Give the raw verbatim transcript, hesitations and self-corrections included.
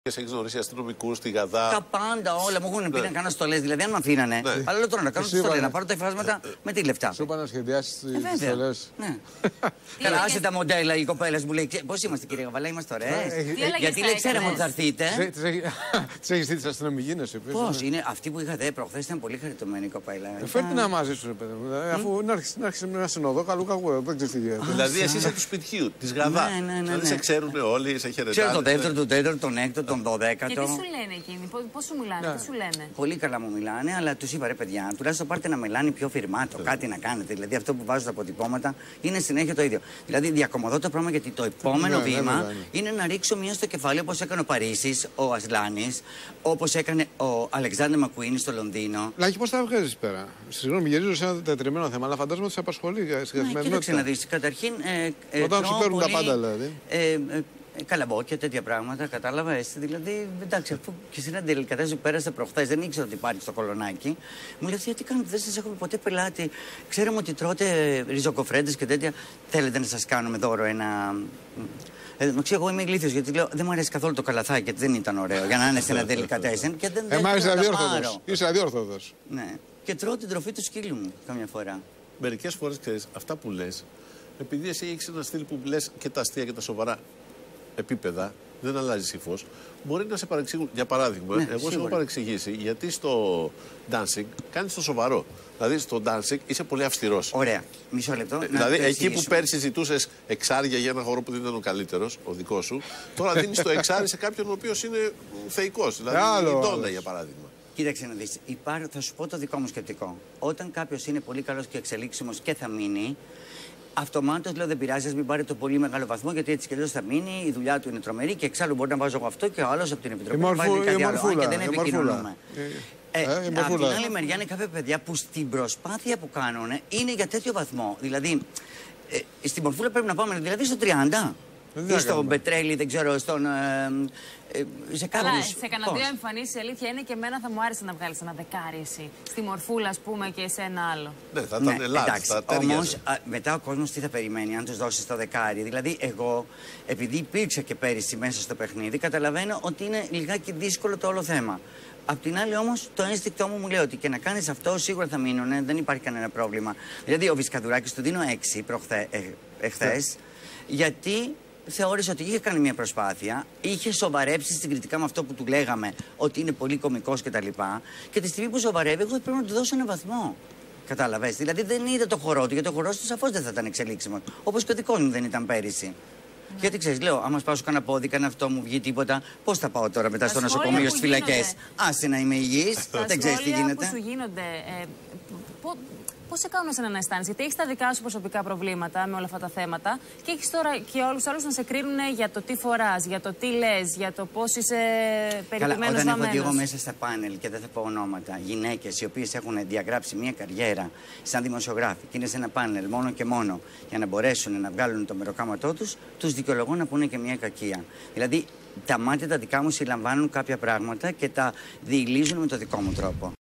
Έχει γνωρίσει αστυνομικού στη Γαδά. Τα πάντα, όλα μου έχουν πει να κάνω στολές. Δηλαδή, αν με αφήνανε. Ναι. Αλλά λέω τώρα να κάνω στολές, να πάρω τα υφάσματα με τι λεφτά. Σου είπα να σχεδιάσει τι στολές. Ναι. Καλά, άσε τα μοντέλα, οι κοπέλες μου λέει. Πώς είμαστε, κύριε Γαβαλά, είμαστε ωραίες. Γιατί λέει, ξέραμε ότι θα έρθείτε. Τι έχει δει τι αστυνομικοί να σου πει. Πώς είναι, αυτή που είχα δει προχθές ήταν πολύ χαριτωμένη η κοπέλα. Φέρτε να μαζί σου, παιδί μου. Αφού να έρχεσαι με ένα συνοδό, καλού κακού. Δεν ξέρει τι γίνεται. Δηλαδή, εσύ είσαι του σπιτιού, τη Γαδά. Δηλαδή, σε ξέρουν όλοι, σε χαιρετάνε. Ξέρω τον δεύτερο, τον τέταρτο, τον έκτο, τον δωδέκατο. Τι σου λένε εκείνοι, πώς σου μιλάνε, yeah. τι σου λένε. Πολύ καλά μου μιλάνε, αλλά τους είπα ρε παιδιά, τουλάχιστον πάρτε ένα μελάνι πιο φυρμάτο, yeah. κάτι να κάνετε. Δηλαδή αυτό που βάζω τα αποτυπώματα είναι συνέχεια το ίδιο. Δηλαδή διακομωδώ το πράγμα γιατί το επόμενο yeah, βήμα yeah, yeah. είναι να ρίξω μία στο κεφάλι όπως έκανε ο Παρίσις, ο Ασλάνης, όπως έκανε ο Αλεξάνδρ Μακουίνι στο Λονδίνο. Λάκη, πώς τα βγάζεις πέρα. Συγγνώμη, γυρίζω σε ένα τετριμένο θέμα, αλλά φαντάζομαι ότι σε απασχολεί στην καθημερινότητα. Κοίταξε να δεις, καταρχήν. Ε, ε, Όταν σου παίρνουν πολύ, τα πάντα δηλαδή. Ε, ε, Καλαμπόκια, τέτοια πράγματα, κατάλαβα έτσι. Δηλαδή, εντάξει, αφού και στην αντιλικατάσταση που πέρασε προχθές δεν ήξερα ότι υπάρχει στο Κολονάκι, μου λέει: γιατί κάνετε, δεν σας έχουμε ποτέ πελάτη. Ξέρουμε ότι τρώτε ριζοκοφρέντες και τέτοια. Θέλετε να σας κάνουμε δώρο ένα. Ε, ξέρω, εγώ είμαι ηλίθιος γιατί λέω: δεν μου αρέσει καθόλου το καλαθάκι, γιατί δεν ήταν ωραίο για να είναι στην αντιλικατάσταση. Και δεν ε, είσαι αδιόρθωτος. Είσαι αδιόρθωτος. Ναι. Και τρώω την τροφή του σκύλου μου καμιά φορά. Μερικές φορές ξέρεις, αυτά που λες, επειδή εσύ έχεις ένα στυλ που λες και τα αστεία και τα σοβαρά επίπεδα, δεν αλλάζει υφός, μπορεί να σε παρεξηγούν. Για παράδειγμα, ναι, εγώ σε έχω παρεξηγήσει γιατί στο dancing κάνεις το σοβαρό. Δηλαδή στο dancing είσαι πολύ αυστηρός. Ωραία. Μισό λεπτό. Ε, δηλαδή εκεί που πέρσι ζητούσες εξάρια για ένα χώρο που δεν ήταν ο καλύτερος, ο δικός σου, τώρα δίνεις το εξάρι σε κάποιον ο οποίος είναι θεϊκός. Δηλαδή η Ντόνα για παράδειγμα. Κοίταξε να δεις. Υπάρχει, θα σου πω το δικό μου σκεπτικό. Όταν κάποιος είναι πολύ καλός και εξελίξιμος και θα μείνει. Αυτομάτως λέω δεν πειράζει, ας μην πάρει το πολύ μεγάλο βαθμό γιατί έτσι κι αλλιώς θα μείνει, η δουλειά του είναι τρομερή και εξάλλου μπορεί να βάζω εγώ αυτό και ο άλλος από την Επιτροπή να βάλει κάτι άλλο. Αν και δεν επικοινωνούμε. Ε, ε, από την άλλη μεριά είναι κάποια παιδιά που στην προσπάθεια που κάνουν είναι για τέτοιο βαθμό. Δηλαδή, ε, στην Μορφούλα πρέπει να πάμε δηλαδή στο τριάντα. Ή στον Πετρέλη, δεν ξέρω, στον. Ε, ε, σε κάποιους. Σε κανένα δύο εμφανίσεις, η αλήθεια είναι και εμένα θα μου άρεσε να βγάλεις ένα δεκάρι εσύ. Στη Μορφούλα, ας πούμε, και σε ένα άλλο. Ναι, θα ήταν ελάχιστα. Όμως, μετά ο κόσμος τι θα περιμένει, αν τους δώσεις το δεκάρι. Δηλαδή, εγώ, επειδή υπήρξα και πέρυσι μέσα στο παιχνίδι, καταλαβαίνω ότι είναι λιγάκι δύσκολο το όλο θέμα. Απ' την άλλη όμως το ένστικτό μου μου λέει ότι και να κάνεις αυτό σίγουρα θα μείνουν, δεν υπάρχει κανένα πρόβλημα. Δηλαδή ο Βισκαδουράκης του δίνω έξι προχθέ, ε, εχθές, γιατί θεώρησε ότι είχε κάνει μια προσπάθεια, είχε σοβαρέψει στην κριτικά με αυτό που του λέγαμε ότι είναι πολύ κωμικός κτλ. Και, και τη στιγμή που σοβαρεύει, εγώ πρέπει να του δώσω ένα βαθμό. Κατάλαβες. Δηλαδή δεν είδε το χορό του, γιατί το χορό του σαφώς δεν θα ήταν εξελίξιμο. Όπως και ο δικός μου δεν ήταν πέρυσι. Mm. Γιατί ξέρεις, λέω, άμα σπάσω κανένα πόδι, κανένα αυτό μου βγει τίποτα, πώς θα πάω τώρα μετά στο νοσοκομείο, στις φυλακές. Άσε να είμαι υγιής, δεν ξέρεις τι γίνεται. Που σου γίνονται, ε, πώς σε κάνουν εσένα να αισθάνεσαι, γιατί έχεις τα δικά σου προσωπικά προβλήματα με όλα αυτά τα θέματα και έχεις τώρα και όλους τους άλλους να σε κρίνουν για το τι φοράς, για το τι λες, για το πώς είσαι περιποιημένος βαμμένος. Καλά, όταν έχω δει εγώ μέσα στα πάνελ και δεν θα πω ονόματα, γυναίκες οι οποίες έχουν διαγράψει μια καριέρα σαν δημοσιογράφοι και είναι σε ένα πάνελ μόνο και μόνο για να μπορέσουν να βγάλουν το μεροκάματό τους, τους δικαιολογώ να πούνε και μια κακία. Δηλαδή, τα μάτια τα δικά μου συλλαμβάνουν κάποια πράγματα και τα διηλίζουν με το δικό μου τρόπο.